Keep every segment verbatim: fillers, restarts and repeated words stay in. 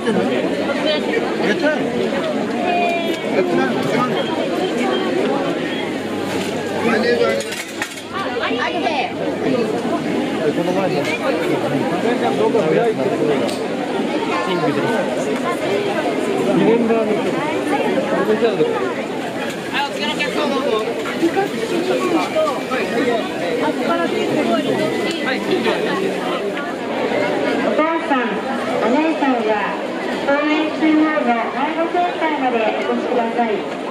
ってる？やってないの？やってないの？ あげて。 この前に。動画早いってことが。キングで。リメンバーの人。はい、お次のお客様どうぞ。はい。 お父さん、お姉さんは公園中央の迷子センターまでお越しください。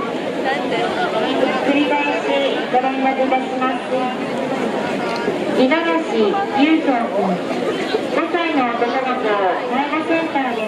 繰り返しご連絡いたします。五十嵐優斗君、ごさいの男の子を迷子センターで。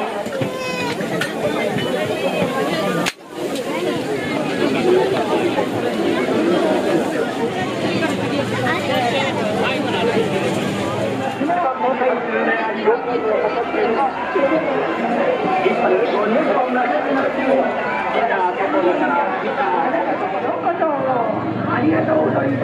ありがとうございます。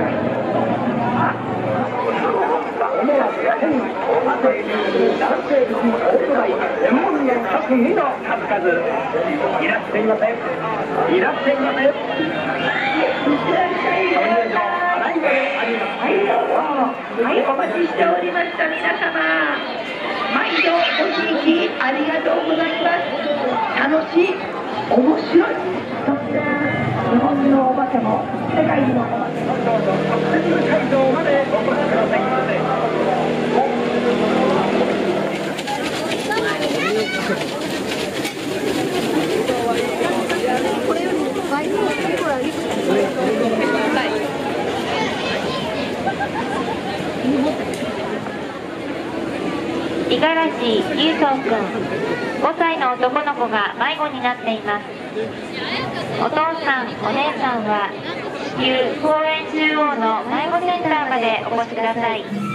思わず手におまとい男性のオートバイ専門の特技の数々いらっしゃいませいらっしゃいませはい、お待ちしておりました皆様、毎度ごひいきありがとうございます。楽しい、面白い、そして日本のお化けも世界のお化けもどうぞ特設会場までお越しくださいませ。 これより倍のところはいくつ五十嵐優斗君、ごさいの男の子が迷子になっています。お父さん、お姉さんは旧公園中央の迷子センターまでお越しください。